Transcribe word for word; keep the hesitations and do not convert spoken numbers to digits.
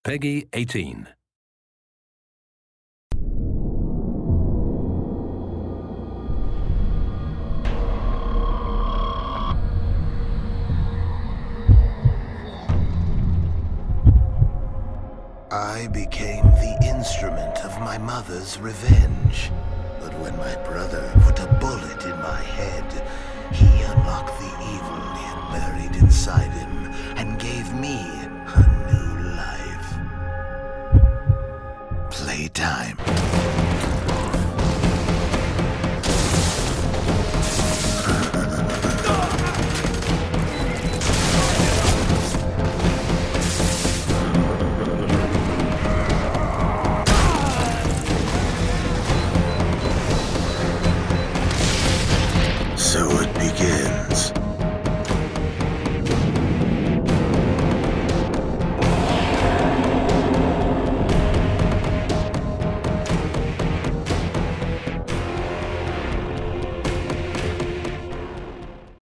Peggy eighteen. I became the instrument of my mother's revenge. But when my brother put a bullet in my head, he unlocked the evil he had buried inside him and gave me